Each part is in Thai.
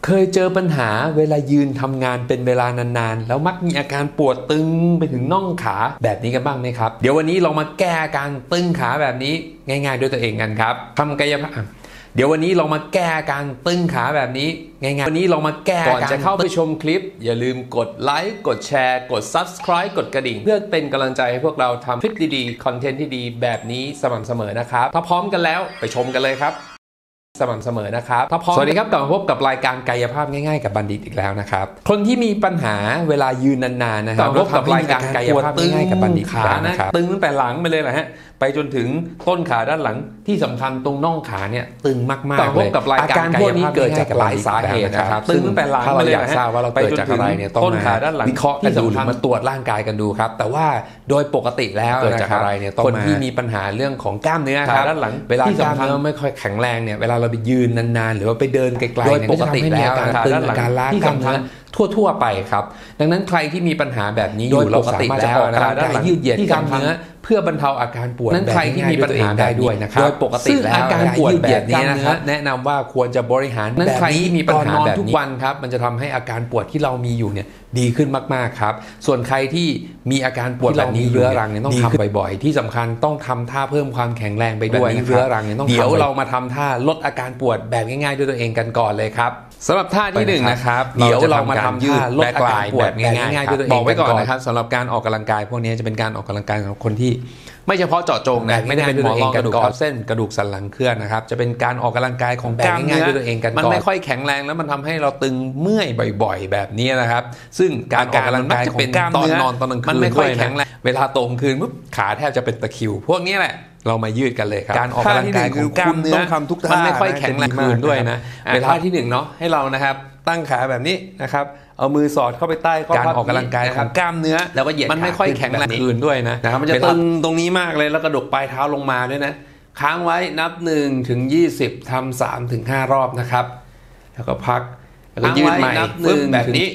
เคยเจอปัญหาเวลายืนทำงานเป็นเวลานานๆแล้วมักมีอาการปวดตึงไปถึงน่องขาแบบนี้กันบ้างไหมครับเดี๋ยววันนี้เรามาแก้อาการตึงขาแบบนี้ง่ายๆด้วยตัวเองกันครับทำกายภาพเดี๋ยววันนี้เรามาแก้อาการตึงขาแบบนี้ง่ายๆวันนี้เรามาแก้ก่อนจะเข้าไปชมคลิปอย่าลืมกดไลค์กดแชร์กด Subscribe กดกระดิ่งเพื่อเป็นกำลังใจให้พวกเราทำคลิปดีๆคอนเทนต์ที่ดีแบบนี้สม่ำเสมอนะครับถ้าพร้อมกันแล้วไปชมกันเลยครับสม่ำเสมอนะครับสวัสดีครับกลับมาพบกับรายการกายภาพง่ายๆกับบัณฑิตอีกแล้วนะครับคนที่มีปัญหาเวลายืนนานๆนะครับพบกับรายการกายภาพง่ายๆกับบัณฑิตขานะครับตึงตั้งแต่หลังไปเลยนะฮะไปจนถึงต้นขาด้านหลังที่สำคัญตรงน่องขาเนี่ยตึงมากๆเลยอาการพวกนี้เกิดจากหลายสาเหตุนะครับตึงตั้งแต่หลังถ้าเราอยากทราบว่าเราเกิดจากอะไรเนี่ยต้องมาวิเคราะห์กันดูหรือมาตรวจร่างกายกันดูครับแต่ว่าโดยปกติแล้วเกิดจากอะไรเนี่ยคนที่มีปัญหาเรื่องของกล้ามเนื้อขาด้านหลังเวลากล้ามเนื้อไม่ค่อยแข็งแรงเนี่ยเวลาเราไปยืนนานๆหรือว่าไปเดินไกลๆโดยปกติแล้วการตึงการล้ากล้ามเนื้อทั่วไปครับดังนั้นใครที่มีปัญหาแบบนี้อยู่เราสามารถจะออกกำลังกายยืดเหยียดกล้ามเนื้อเพื่อบรรเทาอาการปวดนั้นใครที่มีปัญหาได้ด้วยนะครับโดยปกติแล้วอาการปวดแบบนี้นะครับแนะนำว่าควรจะบริหารนั้นใครที่มีปัญหาแบบนี้ทุกวันครับมันจะทำให้อาการปวดที่เรามีอยู่เนี่ยดีขึ้นมากๆครับส่วนใครที่มีอาการปวดแบบนี้เรื้อรังเนี่ยต้องทำบ่อยๆที่สำคัญต้องทำท่าเพิ่มความแข็งแรงไปด้วยเรื้อรังเนี่ยต้องเดี๋ยวเรามาทำท่าลดอาการปวดแบบง่ายๆด้วยตัวเองกันก่อนเลยครับสำหรับท่าที่1นะครับเดี๋ยวเรามาทำยืดลดอาการปวดแบบง่ายๆด้วยตัวเองบอกไว้ก่อนนะครับสำหรับการออกกำลังกายพวกนี้จะเป็นการออกกำลังกายของคนที่ไม่เฉพาะเจาะจงนะไม่ได้เป็นหมอรองกระดูกทับเส้นกระดูกสันหลังเคลื่อนนะครับจะเป็นการออกกำลังกายของกล้ามเนื้อด้วยตัวเองกันก่อนมันไม่ค่อยแข็งแรงแล้วมันทำให้เราตึงเมื่อยบ่อยๆแบบนี้นะครับซึ่งการออกกำลังกายของกล้ามเนื้อตอนกลางคืนมันไม่ค่อยแข็งแรงเวลาโตกลางคืนปุ๊บขาแทบจะเป็นตะคริวพวกนี้แหละเรามายืดกันเลยครับการออกกำลังกายของกล้ามเนื้อต้องทำทุกท่ามันไม่ค่อยแข็งแรงคืนด้วยนะเวลาที่1เนาะให้เรานะครับตั้งขาแบบนี้นะครับเอามือสอดเข้าไปใต้การออกกำลังกายของกล้ามเนื้อแล้วก็เหยียดมันไม่ค่อยแข็งแรงคืนด้วยนะครับมันจะตึงตรงนี้มากเลยแล้วกระดกปลายเท้าลงมาด้วยนะค้างไว้นับ1ถึง20ทำ3ถึง5รอบนะครับแล้วก็พักแล้วก็ยืดใหม่แบบนี้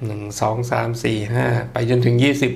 1 2 3 4 5ไปจนถึง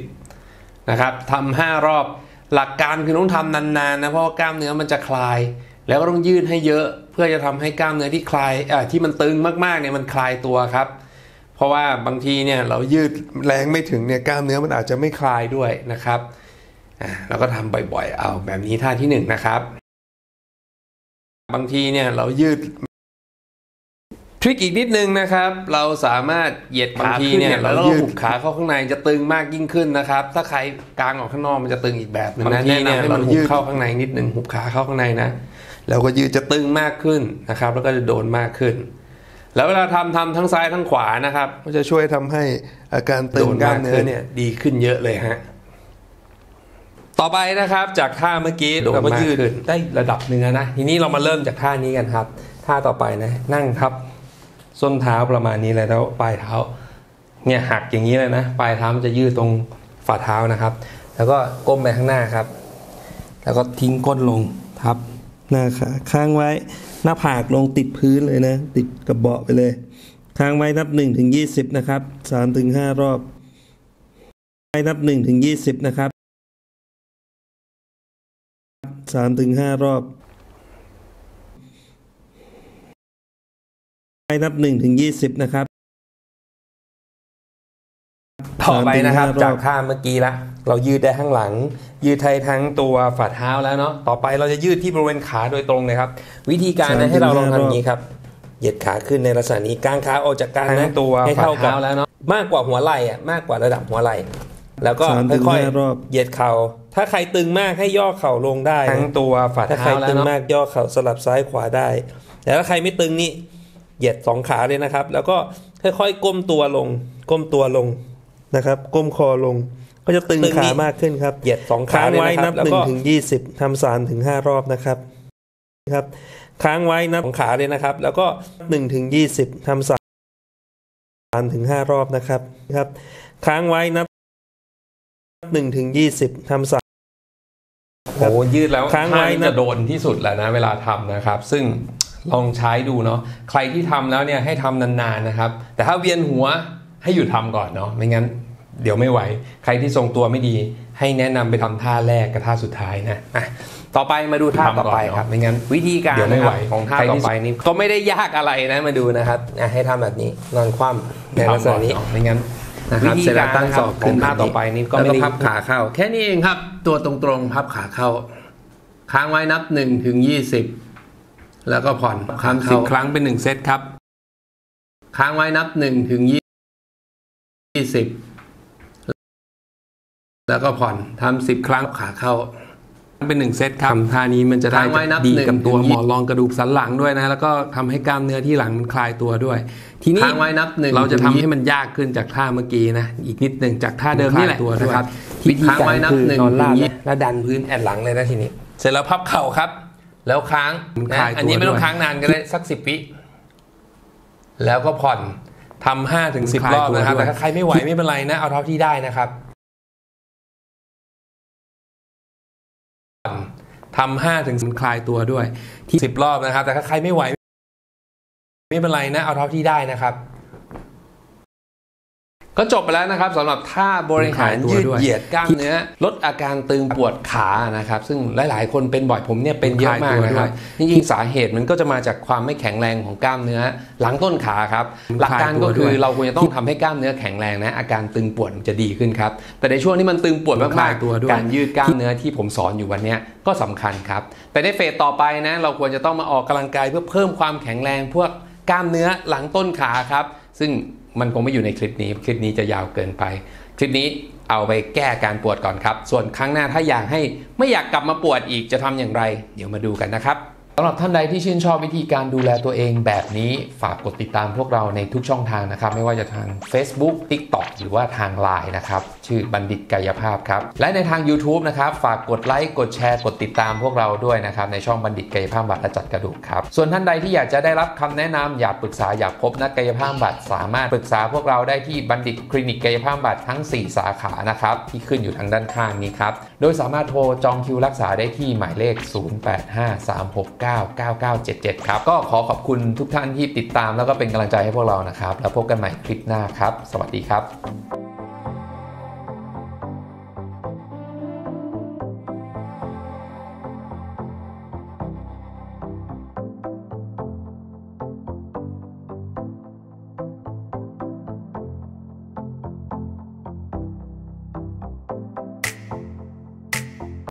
20นะครับทำ5รอบหลักการคือต้องทำนานๆนะเพราะว่ากล้ามเนื้อมันจะคลายแล้วก็ต้องยืดให้เยอะเพื่อจะทำให้กล้ามเนื้อที่คลายที่มันตึงมากๆเนี่ยมันคลายตัวครับเพราะว่าบางทีเนี่ยเรายืดแรงไม่ถึงเนี่ยกล้ามเนื้อมันอาจจะไม่คลายด้วยนะครับเราก็ทำบ่อยๆเอาแบบนี้ท่าที่1นะครับบางทีเนี่ยเรายืดทริคอีกนิดนึงนะครับเราสามารถเหยียดขาขึ้นเนี่ยแล้วเราหุบขาเข้าข้างในจะตึงมากยิ่งขึ้นนะครับถ้าใครกางออกข้างนอกมันจะตึงอีกแบบนึงนะแนะนำให้มันหุบเข้าข้างในนิดนึงหุบขาเข้าข้างในนะแล้วก็ยืดจะตึงมากขึ้นนะครับแล้วก็จะโดนมากขึ้นแล้วเวลาทำทั้งซ้ายทั้งขวานะครับก็จะช่วยทำให้อาการตึงกล้ามเนื้อเนี่ยดีขึ้นเยอะเลยฮะต่อไปนะครับจากท่าเมื่อกี้เราก็ยืดได้ระดับเนื้อนะทีนี้เรามาเริ่มจากท่านี้กันครับท่าต่อไปนะนั่งทับส้นเท้าประมาณนี้เลยแล้วปลายเท้าเนี่ยหักอย่างนี้เลยนะปลายเท้ามันจะยืดตรงฝ่าเท้านะครับแล้วก็ก้มไปข้างหน้าครับแล้วก็ทิ้งก้นลงทับหน้าขาค้างไว้หน้าผากลงติดพื้นเลยนะติดกับเบาะไปเลยค้างไว้นับ1ถึง20นะครับ3ถึง5รอบไปนับ1ถึง20นะครับ3ถึง5รอบไปนับ1ถึง20นะครับต่อไปนะครับจากท่าเมื่อกี้ละเรายืดได้ข้างหลังยืดทั้งตัวฝ่าเท้าแล้วเนาะต่อไปเราจะยืดที่บริเวณขาโดยตรงเลยครับวิธีการให้เราลองทำอย่างนี้ครับเหยียดขาขึ้นในลักษณะนี้กางขาออกจากกันนะตัวให้เท่ากันแล้วเนาะมากกว่าหัวไหล่มากกว่าระดับหัวไหล่แล้วก็ค่อยๆเหยียดเข่าถ้าใครตึงมากให้ย่อเข่าลงได้ทั้งตัวฝ่าเท้าแล้วถ้าใครตึงมากย่อเข่าสลับซ้ายขวาได้แต่ถ้าใครไม่ตึงนี่เหยียด2ขาเลยนะครับแล้วก็ค่อยๆก้มตัวลงนะครับก้มคอลงก็จะตึงขามากขึ้นครับเหยียด2ขาไว้นับ1ถึง20ทำ3ถึง5รอบนะครับค้างไว้นับ2ขาเลยนะครับแล้วก็1ถึง20ทำ3ถึง5รอบนะครับค้างไว้นับ1ถึง20ทำ3โอ้ยืดแล้วค้างไว้จะโดนที่สุดแล้วนะเวลาทำนะครับซึ่งลองใช้ดูเนาะใครที่ทำแล้วเนี่ยให้ทำนานๆนะครับแต่ถ้าเวียนหัวให้หยุดทำก่อนเนาะไม่งั้นเดี๋ยวไม่ไหวใครที่ทรงตัวไม่ดีให้แนะนำไปทำท่าแรกกับท่าสุดท้ายนะต่อไปมาดูท่าต่อไปครับไม่งั้นวิธีการของท่าต่อไปนี้ก็ไม่ได้ยากอะไรนะมาดูนะครับให้ทำแบบนี้นอนคว่ำในลักษณะนี้ไม่งั้นนะครับเสร็จแล้วตั้งศอกขึ้นท่าต่อไปนี้ก็ไม่ได้พับขาเข้าแค่นี้เองครับตัวตรงๆพับขาเข้าค้างไว้นับ1 ถึง 20แล้วก็ผ่อนค้าง10 ครั้งเป็น1 เซตครับค้างไว้นับ1 ถึง 20แล้วก็ผ่อนทำ10 ครั้งขาเข้าเป็น1 เซตครับท่านี้มันจะได้ดีกับตัวหมอนรองกระดูกสันหลังด้วยนะแล้วก็ทำให้กล้ามเนื้อที่หลังมันคลายตัวด้วยทีนี้เราจะทำให้มันยากขึ้นจากท่าเมื่อกี้นะอีกนิดหนึ่งจากท่าเดิมนี่แหละนะครับวิธีการคือนอนราบแล้วดันพื้นแอนหลังเลยนะทีนี้เสร็จแล้วพับเข่าครับแล้วค้างอันนี้ไม่ต้องค้างนานก็ได้สัก10 วิแล้วก็ผ่อนทำ5 ถึง 10 รอบนะครับแต่ถ้าใครไม่ไหวไม่เป็นไรนะเอาเท่าที่ได้นะครับทำ5 ถึงคลายตัวด้วยที่10 รอบนะครับแต่ถ้าใครไม่ไหวไม่เป็นไรนะเอาเท่าที่ได้นะครับก็จบไปแล้วนะครับสำหรับท่าบริหารยืดเหยียดกล้ามเนื้อลดอาการตึงปวดขานะครับซึ่งหลายๆคนเป็นบ่อยผมเนี่ยเป็นเยอะมากนะครับจริงๆสาเหตุมันก็จะมาจากความไม่แข็งแรงของกล้ามเนื้อหลังต้นขาครับหลักการก็คือเราควรจะต้องทำให้กล้ามเนื้อแข็งแรงนะอาการตึงปวดจะดีขึ้นครับแต่ในช่วงที่มันตึงปวดมากๆการยืดกล้ามเนื้อที่ผมสอนอยู่วันนี้ก็สำคัญครับแต่ในเฟสต่อไปนะเราควรจะต้องมาออกกำลังกายเพื่อเพิ่มความแข็งแรงพวกกล้ามเนื้อหลังต้นขาครับซึ่งมันคงไม่อยู่ในคลิปนี้จะยาวเกินไปคลิปนี้เอาไปแก้การปวดก่อนครับส่วนครั้งหน้าถ้าไม่อยากกลับมาปวดอีกจะทำอย่างไรเดี๋ยวมาดูกันนะครับสำหรับท่านใดที่ชื่นชอบวิธีการดูแลตัวเองแบบนี้ฝากกดติดตามพวกเราในทุกช่องทางนะครับไม่ว่าจะทาง Facebook TikTok หรือว่าทาง LINE นะครับชื่อบัณฑิตกายภาพครับและในทาง YouTube นะครับฝากกดไลค์กดแชร์กดติดตามพวกเราด้วยนะครับในช่องบัณฑิตกายภาพบำบัดและจัดกระดูกครับส่วนท่านใดที่อยากจะได้รับคำแนะนำอยากปรึกษาอยากพบนักกายภาพบำบัดสามารถปรึกษาพวกเราได้ที่บัณฑิตคลินิกกายภาพบำบัดทั้ง4 สาขานะครับที่ขึ้นอยู่ทางด้านข้างนี้ครับโดยสามารถโทรจองคิวรักษาได้ที่หมายเลข 0853699977 ครับก็ขอขอบคุณทุกท่านที่ติดตามแล้วก็เป็นกำลังใจให้พวกเรานะครับแล้วพบกันใหม่คลิปหน้าครับสวัสดีครับ